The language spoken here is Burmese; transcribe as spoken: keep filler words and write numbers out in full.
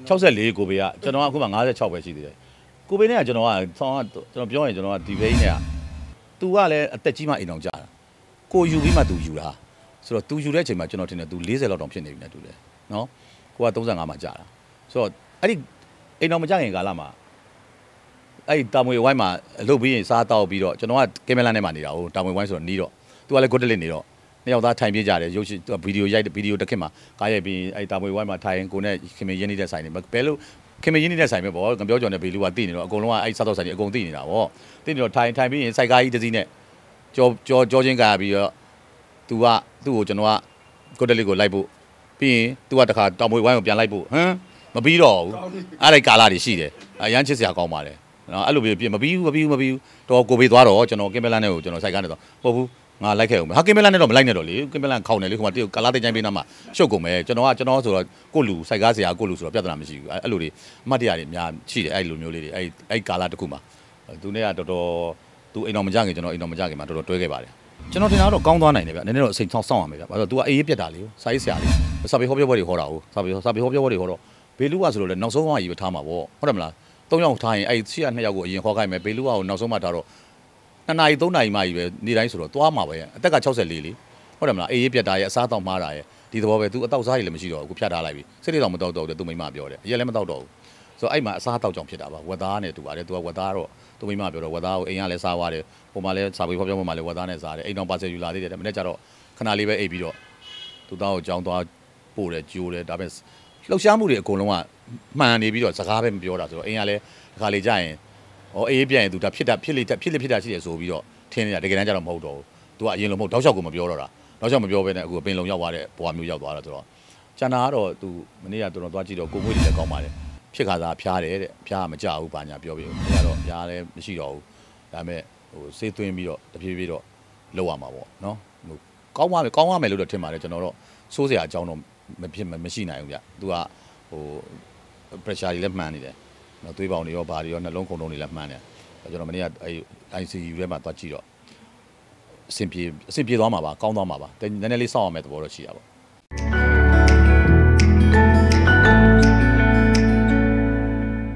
၆ဆက်လေးကိုဘေးကကျွန်တော်ကအခုမှ၅၆ပဲရှိသေးတယ်ကိုဘေးနဲ့ကကျွန်တော်ကဆောင်းကကျွန်တော်ပြောရင်ကျွန်တော်ကဒီဘေးနဲ့က तू ကလည်းအသက်ကြီးမှအိမ်အောင်ကြာတာကိုယူပြီးမှ तू ယူတာဆိုတော့ तू ယူတဲ့အချိန်မှာကျွန်တော်ထင်တယ် तू ၄၀လောက်တောင်ဖြစ်နေပြီနဲ့ तू လည်းနော်ကိုက၃၅မှာကြာတာဆိုတော့အဲ့ဒီအိမ်အောင်မကြာခင်ကာလမှာအဲ့ဒီတာမွေဝိုင်းမှာအလုပ်ပြီးရင်စားတောက်ပြီးတော့ကျွန်တော်ကကင်မရာနဲ့မှနေတာဟိုတာမွေဝိုင်းဆိုတော့နီးတော့ तू ကလည်း good လက်နေတော့နှစ်ယောက်သားထိုင်ပြေးကြတယ်ရုပ်ရှင်ဗီဒီယိုရိုက်ဗီဒီယိုတစ်ခက်မှာကားရိုက်ပြီးအဲ့တာမွေဝိုင်းမှာထိုင်ကိုနဲ့ခင်မင်းရင်းနေတဲ့ဆိုင်တွေဘယ်လိုခင်မင်းရင်းနေတဲ့ဆိုင်ပဲပေါ့ငပြောကြော်နဲ့ဗီလူကတည်နေတော့အကုန်လုံးကအဲ့စားတော့ဆိုင်တွေအကုန်တည်နေတာပေါ့တည်နေတော့ထိုင်ထိုင်ပြီးရင်စိုက်ကားကြီးတစ်စီးနဲ့ကြောကြောကြောချင်းကာပြီးတော့ तू ကသူ့ကိုကျွန်တော်က good လက်ကိုလိုက်ဖို့ပြီးရင် तू ကတခါတာမွေဝိုင်းကိုပြန်လိုက်ဖို့ဟမ်မပြီးတော့ဘူးအဲ့ဒီကာလာတွေရှိတယ်အရန်ချစ်စရာကောင်းပါလေနော်အဲ့လိုပြမပြီးဘူးမပြီးဘူးမပြီးဘူးတော့ကိုဘေးသွားတော့ကျွန်တော်ကင်မလာနဲ့ကိုကျွန်တော်စိုက်ကားနေတော့ဟုတ်ဘူးငါလိုက်ခဲ့အောင်ဟာကင်မလာနဲ့တော့မလိုက်နဲ့တော့လေကင်မလာခေါင်းနေလေခုမှတကာလာတိတ်ချိုင်းပေးနာမှာရှုပ်ကုန်မယ်ကျွန်တော်ကကျွန်တော်ဆိုတော့ကိုလူစိုက်ကားစရာကိုလူဆိုတော့ပြဿနာမရှိဘူးအဲ့လိုတွေအမှတ်တရတွေအများရှိတယ်အဲ့လိုမျိုးလေးတွေအဲ့အဲ့ကာလာတစ်ခုမှာသူနဲ့ကတော်တော်သူအိမ်တော်မကြခင်ကျွန်တော်အိမ်တော်မကြခင်မှာတော်တော်တွဲခဲ့ပါတယ်ကျွန်တော်ထင်တာတော့ကောင်းသွားနိုင်တယ်ဗျနည်းနည်းတော့အချိန်ဆောင်ဆောင်ရမယ်ဗျဘာလို့ तू ကအေးအေးပြတ်တာလေစာရေးဆရာလေးစာပေဟောပြောပွဲတွေဟောတာဟုတ်စာပေစာပေဟောပြောပွဲတွေဟောတော့ဘေလူကဆိုလို့လေနောက်ဆုံးကကြီးပဲထားမှာပေါ့ဟုတ်တယ်မလားသုံးယောက်ထားရင်အဲ့ရှေ့ကနှစ်ယောက်ကိုအရင်ခေါ်ခိုင်းမယ်ဘေလူကကိုနောက်ဆုံးမှထားတော့နှစ်နာရီသုံးနာရီမှကြီးပဲနေတိုင်းဆိုတော့သွားမှာပဲအသက်က၆၄လေဟုတ်တယ်မလားအေးအေးပြတ်တာရဲ့အစားတောက်မှားတာရဲ့ဒီသဘောပဲ तू အတောက်စားရည်လည်းမရှိတော့ဘူးအခုဖြတ်ထားလိုက်ပြီစိတ်တွေတော့မတောက်တော့ဘူး तू မိမပြောတယ်အရက်လည်းမတောက်တော့ဘူးဆိုတော့အဲ့မှာအစားတောက်ကြောင်ဖြစ်တာပါဝက်သားနဲ့တူပါတယ် तू ကဝက်သားတော့ तू မိမပြောတော့ဝက်သားကိုအိမ်ကလည်းစားသွားတယ်ဟိုမှာလည်းစာပေဖော်ပြပွဲမှာလည်းဝက်သားနဲ့စားတယ်အိမ်တော်ပါဆယ်ယူလာသေးတယ်မနေ့ကျတော့ခဏလေးပဲအိပ်ပြီးတော့ तू သားကိုကြောင်းသွားပို့တယ်ကြိုးတယ်ဒါပေမဲ့လှုပ်ရှားမှုတွေအကုန်လုံးကမှန်နေပြီးတော့စကားပဲမပြောတာဆိုတော့အိမ်ကလည်းဒီခါလေးကြာရင်ဟောအေးပြန်ရင် तू ဒါဖြစ်တာဖြစ်လေဖြစ်လေဖြစ်တာရှိတယ်ဆိုပြီးတော့ထင်းနေတာတကယ်တမ်းကျတော့မဟုတ်တော့ဘူး तू ကအရင်လိုမဟုတ်တောက်လျှောက်ကိုမပြောတော့တာတောက်လျှောက်မပြောဘဲနဲ့အခုပင်လုံရောက်သွားတဲ့ဘွားမျိုးရောက်သွားတာဆိုတော့ကျန်တာကတော့ तू မနေ့ကတော်တော်သွားကြည့်တော့ကိုမွေးတွေလည်းကောင်းပါတယ်ဖြစ်ခါသာဖျားတယ်တဲ့ဖျားမကြဘူးဘာညာပြောပြီးတော့အဲ့တော့ဖျားလည်းမရှိတော့ဘူးဒါပေမဲ့ဟိုစေးသွင်းပြီးတော့တဖြည်းဖြည်းတော့လောက်ရမှာပေါ့နော်ဟိုကောင်းပါမယ်ကောင်းပါမယ်လို့တော့ထင်ပါတယ်ကျွန်တော်တော့စိုးစရာအကြောင်းတော့မဖြစ်မရှိနိုင်ဘူးဗျ तू ကဟို pressure တွေလည်းမှန်နေတယ်နော်သွေးပေါင်တွေရောဘာတွေရောနှလုံးခုန်တုံးတွေလည်းမှန်တယ်ကျွန်တော်မနေ့ကအဲ့ I C U ထဲမှာသွားကြည့်တော့အဆင်ပြေအဆင်ပြေသွားမှာပါကောင်းသွားမှာပါနည်းနည်းလေးစောင့်ရမယ်သဘောတော့ရှိတာပေါ့